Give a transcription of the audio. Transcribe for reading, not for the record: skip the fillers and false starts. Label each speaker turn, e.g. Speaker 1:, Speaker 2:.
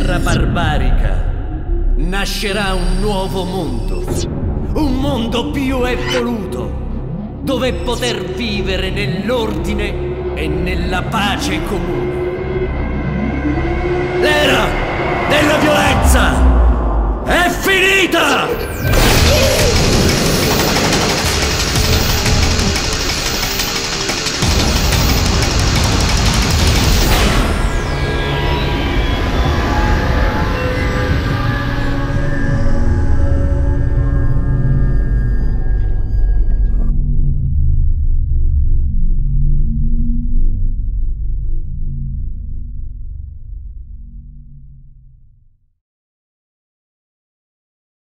Speaker 1: terra barbarica nascerà un nuovo mondo. Un mondo più evoluto, dove poter vivere nell'ordine e nella pace comune. L'era della violenza è finita!